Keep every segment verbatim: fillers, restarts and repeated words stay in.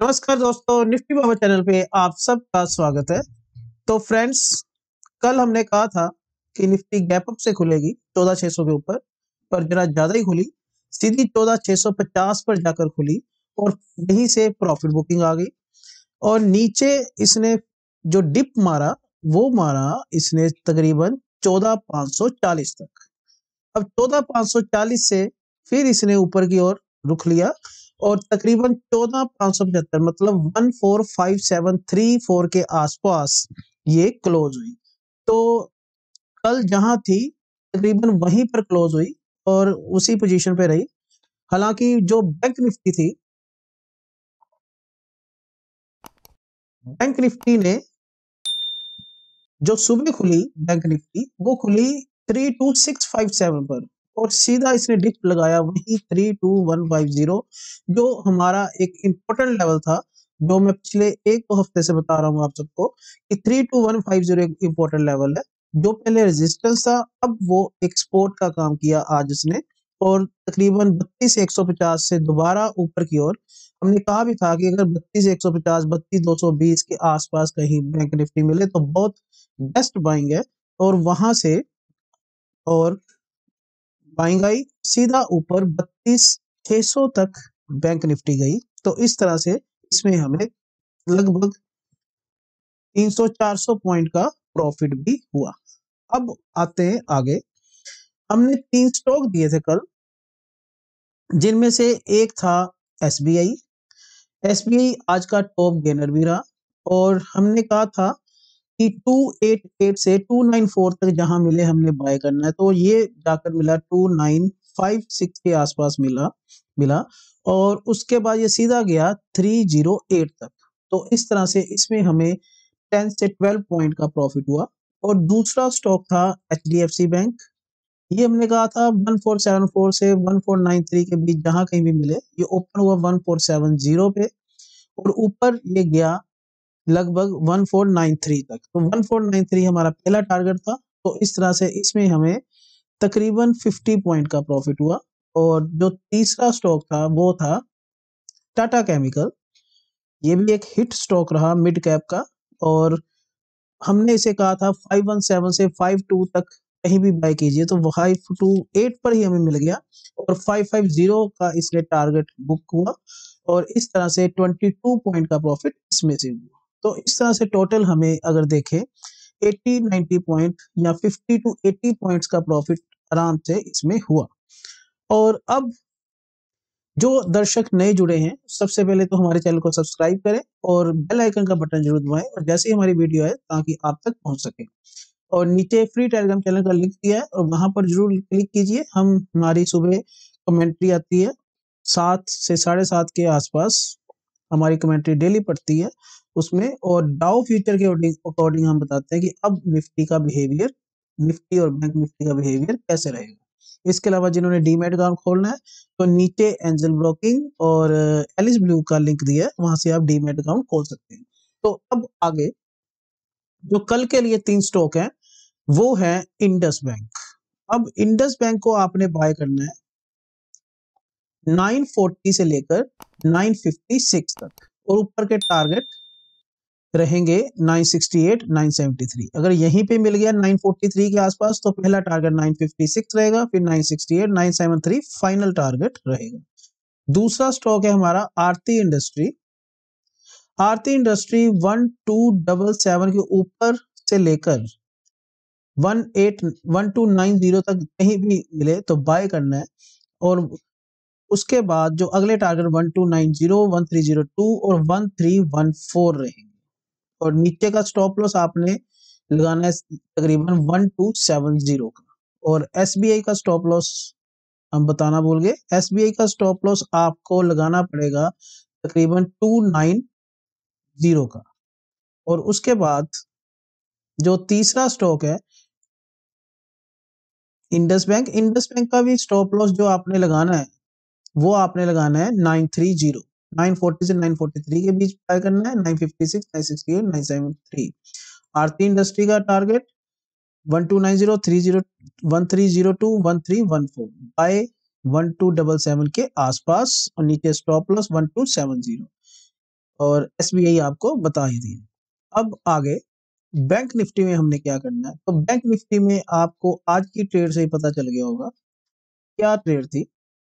नमस्कार दोस्तों, निफ्टी बाबा चैनल पे आप सबका स्वागत है। तो फ्रेंड्स, कल हमने कहा था कि निफ्टी गैप अप से खुलेगी चौदह छह सौ के ऊपर, पर जरा ज्यादा ही खुली, सीधी चौदह छह सौ पचास पर जाकर खुली और यहीं से प्रॉफिट बुकिंग आ गई। और नीचे इसने जो डिप मारा वो मारा इसने तकरीबन चौदह पाँच सौ चालीस तक। अब चौदह पाँच सौ चालीस से फिर इसने ऊपर की ओर रुख लिया और तकरीबन चौदह पाँच सौ पचहत्तर मतलब one four five seven three four के आसपास ये क्लोज हुई। तो कल जहां थी तकरीबन वहीं पर क्लोज हुई और उसी पोजीशन पे रही। हालांकि जो बैंक निफ्टी थी, बैंक निफ्टी ने जो सुबह खुली बैंक निफ्टी वो खुली three two six five seven पर और सीधा इसने डिप लगाया वही three two one five zero, जो हमारा एक इम्पोर्टेंट लेवल था, जो मैं पिछले एक दो हफ्ते से बता रहा हूँ आप सबको कि three two one five zero एक इम्पोर्टेंट लेवल है। जो पहले रेजिस्टेंस था अब वो एक्सपोर्ट का काम किया आज उसने और तकरीबन बत्तीस एक सौ पचास से दोबारा ऊपर की ओर। हमने कहा भी था कि अगर बत्तीस एक सौ पचास बत्तीस दो सौ बीस के आसपास कहीं बैंक निफ्टी मिले तो बहुत बेस्ट बाइंग है। और वहां से और बाइंग आई सीधा ऊपर बत्तीस छह सौ तक बैंक निफ्टी गई। तो इस तरह से इसमें हमें लगभग तीन सौ चार सौ पॉइंट का प्रॉफिट भी हुआ। अब आते हैं आगे। हमने तीन स्टॉक दिए थे कल, जिनमें से एक था एसबीआई। एसबीआई आज का टॉप गेनर भी रहा और हमने कहा था कि टू एट एट से टू नाइन फोर तक जहां मिले हमने बाय करना है, तो ये जाकर मिला टू नाइन फाइव सिक्स के आसपास मिला मिला और उसके बाद ये सीधा गया थ्री जीरो एट तक। तो इस तरह से इसमें हमें टेन से ट्वेल्व पॉइंट का प्रॉफिट हुआ। और दूसरा स्टॉक था एचडीएफसी बैंक। ये हमने कहा था वन फोर सेवन फोर से वन फोर नाइन थ्री के बीच जहां कहीं भी मिले, ये ओपन हुआ वन फोर सेवन जीरो पे और ऊपर ये गया लगभग वन फोर नाइन थ्री तक। तो वन फोर नाइन थ्री हमारा पहला टारगेट था। तो इस तरह से इसमें हमें तकरीबन फिफ्टी पॉइंट का प्रॉफिट हुआ। और जो तीसरा स्टॉक था वो था टाटा केमिकल। ये भी एक हिट स्टॉक रहा मिड कैप का और हमने इसे कहा था फाइव वन सेवन से फाइव टू तक कहीं भी बाय कीजिए, तो फाइव टू एट पर ही हमें मिल गया और फाइव फाइव जीरो का इसलिए टारगेट बुक हुआ और इस तरह से ट्वेंटी टू पॉइंट का प्रॉफिट इसमें से हुआ। तो इस तरह से टोटल हमें अगर देखें अस्सी नब्बे पॉइंट या फिफ्टी टू एटी पॉइंट्स का प्रॉफिट आराम से इसमें हुआ। और अब जो दर्शक नए जुड़े हैं, सबसे पहले तो हमारे चैनल को सब्सक्राइब करें और बेल आइकन का बटन जरूर दबाएं और जैसे ही हमारी वीडियो आए ताकि आप तक पहुंच सके। और नीचे फ्री टेलीग्राम चैनल का लिंक दिया है और वहां पर जरूर क्लिक कीजिए। हम हमारी सुबह कमेंट्री आती है सात से साढ़े सात के आसपास, हमारी कमेंट्री डेली पड़ती है उसमें और डाउ फ्यूचर के अकॉर्डिंग हम बताते हैं कि अब निफ्टी का बिहेवियर, निफ्टी और बैंक निफ्टी का बिहेवियर कैसे रहेगा। इसके अलावा जिन्होंने डीमैट अकाउंट खोलना है तो नीचे एंजल ब्रोकिंग और एलिस ब्लू का लिंक दिया है, वहां से आप डीमैट अकाउंट खोल सकते हैं। तो अब आगे जो कल के लिए तीन स्टॉक हैं वो है इंडस बैंक। अब इंडस बैंक को आपने बाय करना है नाइन फोर्टी से लेकर नाइन फिफ्टी सिक्स तक और ऊपर के टारगेट रहेंगे nine sixty eight nine seventy three. अगर यहीं पे मिल गया नाइन फोर्टी थ्री के आसपास तो पहला टारगेट नाइन फिफ्टी सिक्स रहेगा, फिर nine sixty eight nine seventy three final target रहेगा। दूसरा स्टॉक है हमारा Aarti industry. Aarti industry one two double seven के ऊपर से लेकर one eight one two nine zero तक कहीं भी मिले तो बाय करना है और उसके बाद जो अगले target one two nine zero one three zero two और वन थ्री वन फोर रहेंगे और नीचे का स्टॉप लॉस आपने लगाना है तकरीबन वन टू सेवन जीरो का। और एसबीआई का स्टॉप लॉस हम बताना भूल गए, एसबीआई का स्टॉप लॉस आपको लगाना पड़ेगा तकरीबन टू नाइन जीरो का। और उसके बाद जो तीसरा स्टॉक है इंडस बैंक, इंडस बैंक का भी स्टॉप लॉस जो आपने लगाना है वो आपने लगाना है nine three zero, nine forty से नाइन फोर्टी थ्री के बीच बाय करना है, nine fifty six nine sixty eight nine seventy three. Aarti industry का target one two nine zero three zero one three zero two one three one four buy one two double seven के आसपास और नीचे stop loss one two seven zero. और SBI आपको बता ही दी। अब आगे बैंक निफ्टी में हमने क्या करना है, तो बैंक निफ्टी में आपको आज की ट्रेड से ही पता चल गया होगा क्या ट्रेड थी।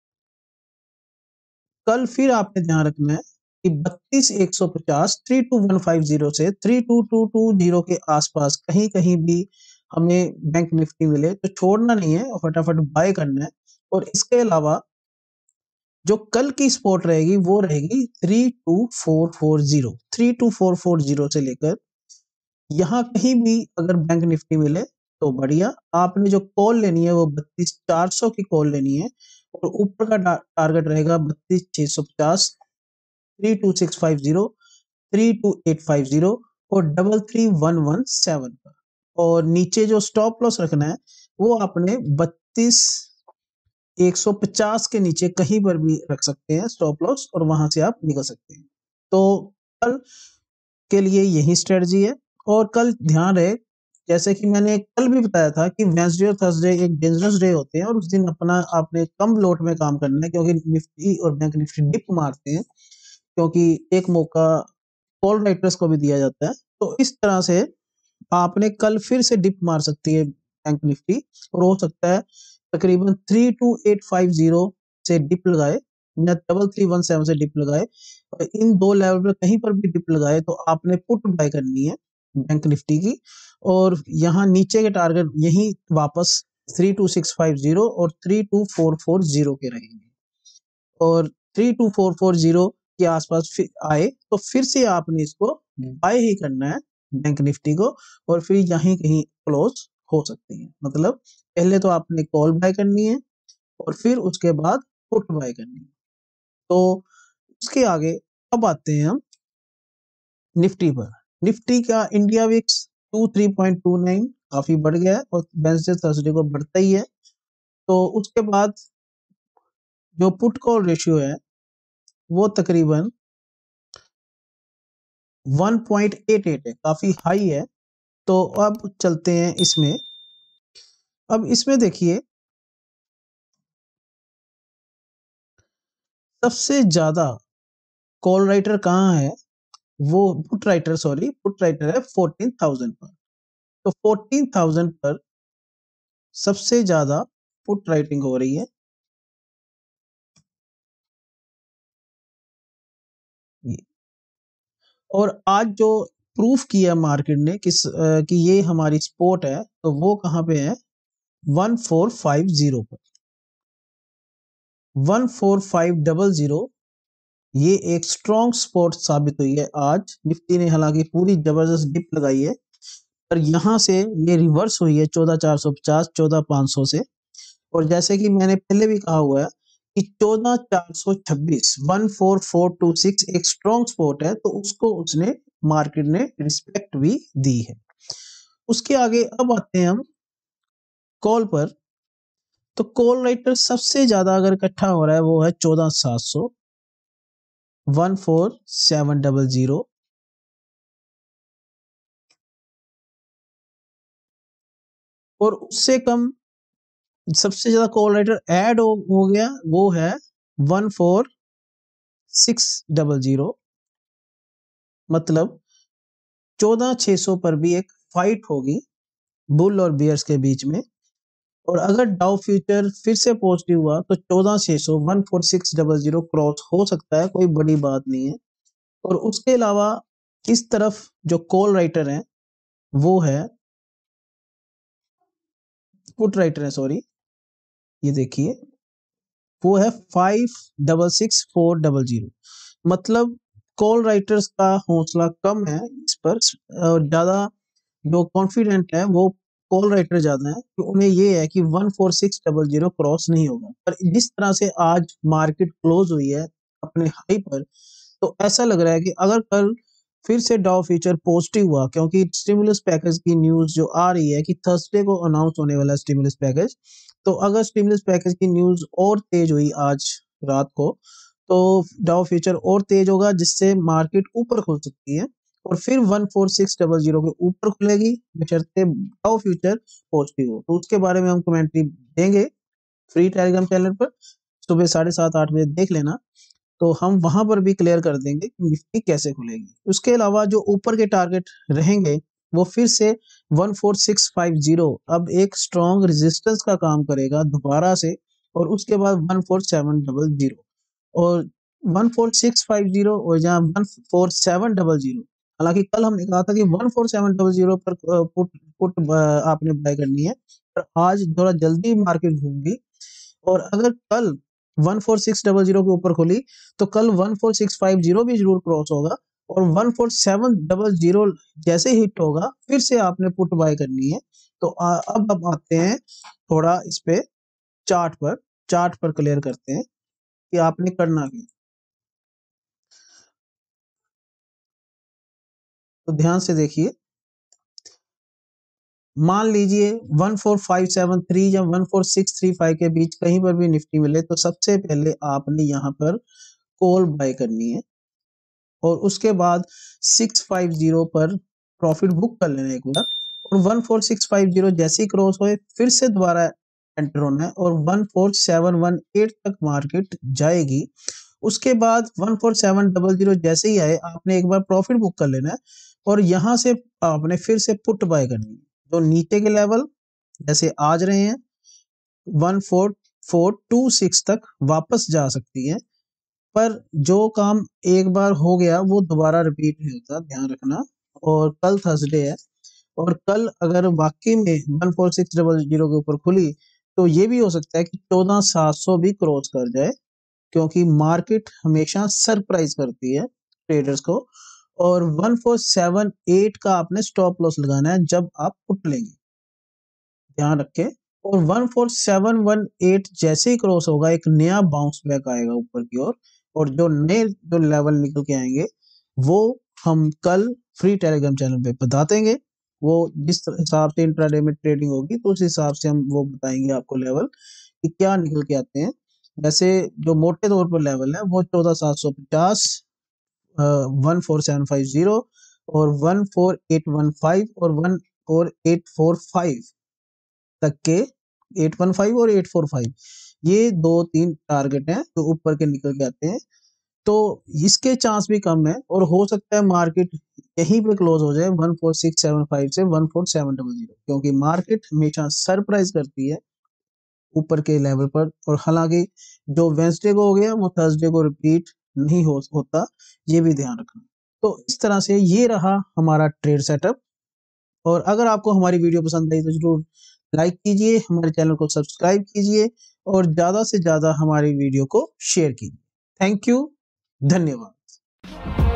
कल फिर आपने ध्यान रखना है कि बत्तीस एक सौ पचास three two one five zero से three two two two zero के आसपास कहीं कहीं भी हमें बैंक निफ्टी मिले तो छोड़ना नहीं है और फटाफट बाय करना है। और इसके अलावा जो कल की स्पॉट रहेगी वो रहेगी three two four four zero three two four four zero से लेकर यहाँ कहीं भी अगर बैंक निफ्टी मिले तो बढ़िया। आपने जो कॉल लेनी है वो बत्तीस चार सौ की कॉल लेनी है और ऊपर का टारगेट रहेगा बत्तीस छह सौ पचास, three two six five zero, three two eight five zero और double three one one seven पर। और नीचे जो स्टॉप लॉस रखना है वो आपने बत्तीस एक सौ पचास के नीचे कहीं पर भी रख सकते हैं स्टॉप लॉस और वहां से आप निकल सकते हैं। तो कल के लिए यही स्ट्रेटजी है। और कल ध्यान रहे जैसे कि मैंने कल भी बताया था कि वेडनेसडे और थर्सडे एक डेंजरस डे होते हैं और उस दिन अपना आपने कम लोट में काम करना है क्योंकि निफ्टी और बैंक निफ्टी डिप मारते हैं, क्योंकि एक मौका कॉल राइटर्स को भी दिया जाता है। तो इस तरह से आपने कल फिर से डिप मार सकती है बैंक निफ्टी और हो सकता है तकरीबन three two eight five zero से डिप लगाए या डबल थ्री वन सेवन से डिप लगाए। इन दो लेवल पर कहीं पर भी डिप लगाए तो आपने पुट बाय करनी है बैंक निफ्टी की। और यहाँ नीचे के टारगेट यही वापस three two six five zero और three two four four zero के रहेंगे। और three two four four zero के आसपास फिर आए तो फिर से आपने इसको बाय ही करना है बैंक निफ्टी को और फिर यहीं कहीं क्लोज हो सकती है। मतलब पहले तो आपने कॉल बाय करनी है और फिर उसके बाद पुट बाय करनी है। तो उसके आगे अब आते हैं हम निफ्टी पर। निफ्टी का India VIX two three point two nine काफी बढ़ गया है और वेडनेसडे थर्सडे को बढ़ता ही है। तो उसके बाद जो पुट कॉल रेशियो है वो तकरीबन वन पॉइंट एट एट है, काफी हाई है। तो अब चलते हैं इसमें। अब इसमें देखिए सबसे ज्यादा कॉल राइटर कहाँ है, वो put writer sorry put writer है फोर्टीन थाउजेंड पर। तो फोर्टीन थाउजेंड पर सबसे ज्यादा पुट राइटिंग हो रही है। और आज जो प्रूफ किया मार्केट ने किस आ, कि ये हमारी सपोर्ट है तो वो कहाँ पे है वन फोर फाइव जीरो पर। One four five double zero ये एक स्ट्रॉन्ग सपोर्ट साबित हुई है आज। निफ्टी ने हालांकि पूरी जबरदस्त डिप लगाई है पर यहाँ से ये रिवर्स हुई है चौदह चार सौ पचास चौदह पाँच सौ से। और जैसे कि मैंने पहले भी कहा हुआ है कि चौदह चार सौ छब्बीस one four four two six एक स्ट्रॉन्ग सपोर्ट है तो उसको उसने मार्केट ने रिस्पेक्ट भी दी है। उसके आगे अब आते हैं हम कॉल पर। तो कॉल राइटर सबसे ज्यादा अगर इकट्ठा हो रहा है वो है चौदह सात सौ one four seven double zero. और उससे कम सबसे ज्यादा कॉल राइटर ऐड हो, हो गया वो है one four six double zero. मतलब चौदह छह सौ पर भी एक फाइट होगी बुल और बियर्स के बीच में। और अगर डाउ फ्यूचर फिर से पॉजिटिव हुआ तो चौदह छह सौ one four six double zero cross हो सकता है, कोई बड़ी बात नहीं है। और उसके अलावा इस तरफ जो कॉल राइटर है वो है पुट राइटर है सॉरी ये देखिए वो है five double six four double zero. मतलब कॉल राइटर्स का हौसला कम है इस पर और ज्यादा जो कॉन्फिडेंट है वो कॉल राइटर ज्यादा है कि उन्हें ये है कि one four six double zero cross नहीं होगा। पर जिस तरह से आज मार्केट क्लोज हुई है अपने हाई पर तो ऐसा लग रहा है कि अगर कल फिर से डाउ फ्यूचर पॉजिटिव हुआ क्योंकि स्टिमुलस पैकेज की न्यूज जो आ रही है कि थर्सडे को अनाउंस होने वाला है स्टिमुलस पैकेज। तो अगर स्टिमुलस पैकेज की न्यूज और तेज हुई आज रात को तो डाउ फ्यूचर और तेज होगा जिससे मार्केट ऊपर खुल सकती है और फिर one four six double zero के ऊपर खुलेगी बशर्ते डाउ फ्यूचर पॉजिटिव हो। तो उसके बारे में हम कमेंट्री देंगे फ्री टेलीग्राम चैनल पर सुबह साढ़े सात आठ बजे देख लेना। तो हम वहां पर भी क्लियर कर देंगे कि निफ्टी कैसे खुलेगी। उसके अलावा जो ऊपर के टारगेट रहेंगे वो फिर से one four six five zero अब एक स्ट्रॉन्ग रेजिस्टेंस का काम करेगा दोबारा से, और उसके बाद one four seven double zero और one four six five zero और जहाँ one four seven double zero. हालांकि कल हमने कहा था कि one four seven double zero पर पुट पुट आपने बाय करनी है, पर आज थोड़ा जल्दी मार्केट घूमगी, और अगर कल one four six double zero के ऊपर खुली तो कल one four six five zero भी जरूर क्रॉस होगा, और one four seven double zero जैसे हिट होगा फिर से आपने पुट बाय करनी है। तो आ, अब अब आते हैं थोड़ा इस पे चार्ट पर चार्ट पर क्लियर करते हैं कि आपने करना क्या। तो ध्यान से देखिए, मान लीजिए one four five seven three या one four six three five के बीच कहीं पर भी निफ्टी मिले तो सबसे पहले आपने यहाँ पर कॉल बाय करनी है, और उसके बाद सिक्स फाइव जीरो पर प्रॉफिट बुक कर लेना एक बार, और one four six five zero जैसे ही क्रॉस होए फिर से दोबारा एंटर होना है, और one four seven one eight तक मार्केट जाएगी। उसके बाद one four seven double zero जैसे ही आए आपने एक बार प्रॉफिट बुक कर लेना है, और यहाँ से आपने फिर से पुट बाय करनी है। तो नीचे के लेवल जैसे आज रहे हैं one four four two six तक वापस जा सकती है, पर जो काम एक बार हो गया वो दोबारा रिपीट नहीं होता, ध्यान रखना। और कल थर्सडे है, और कल अगर वाकई में one four six double zero के ऊपर खुली तो ये भी हो सकता है कि चौदह सात सौ भी क्रॉस कर जाए, क्योंकि मार्केट हमेशा सरप्राइज करती है ट्रेडर्स को। और वन फोर सेवन एट का आपने स्टॉप लॉस लगाना है जब आप पुट लेंगे, ध्यान रखें। और one four seven one eight जैसे ही क्रॉस होगा एक नया बाउंस बैक आएगा ऊपर की ओर, और जो नए जो लेवल निकल के आएंगे वो हम कल फ्री टेलीग्राम चैनल पे बता देंगे। वो जिस हिसाब से इंट्राडे में ट्रेडिंग होगी तो उस हिसाब से हम वो बताएंगे आपको लेवल कि क्या निकल के आते हैं। वैसे जो मोटे तौर पर लेवल है वो चौदह सात सौ पचास, one four seven five zero और one four eight one five और one four eight four five तक के, एट वन फाइव और एट फोर फाइव, ये दो तीन टारगेट हैं जो ऊपर के निकल के आते हैं। तो इसके चांस भी कम है, और हो सकता है मार्केट यहीं पे क्लोज हो जाए one four six seven five से one four seven double zero, क्योंकि मार्केट हमेशा सरप्राइज करती है ऊपर के लेवल पर। और हालांकि जो वेंसडे को हो गया वो थर्सडे को रिपीट नहीं हो होता, ये भी ध्यान रखना। तो इस तरह से ये रहा हमारा ट्रेड सेटअप, और अगर आपको हमारी वीडियो पसंद आई तो जरूर लाइक कीजिए, हमारे चैनल को सब्सक्राइब कीजिए, और ज़्यादा से ज़्यादा हमारी वीडियो को शेयर कीजिए। थैंक यू, धन्यवाद।